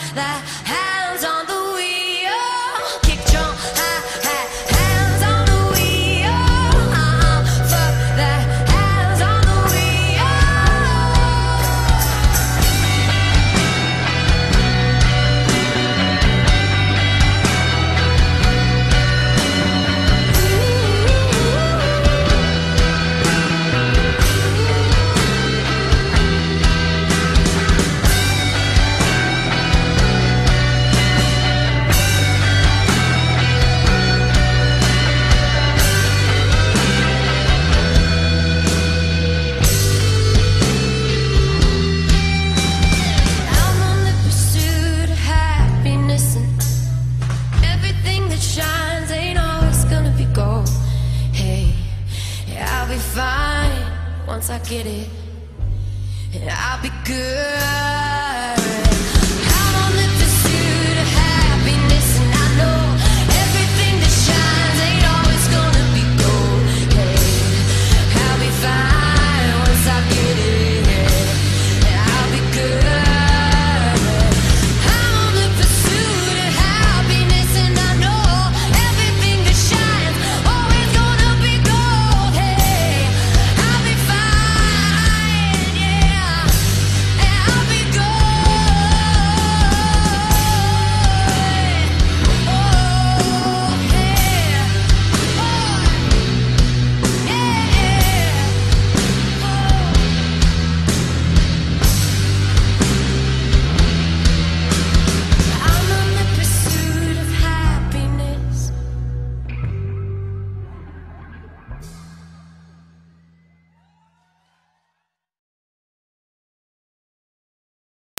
that, hands on the wheel. Kick drum, hi-hat, hands on the wheel. Fuck that, hands on the wheel. I'm on the pursuit of happiness, and everything that shines ain't always gonna be gold. Hey, I'll be fine once I get it, and I'll be good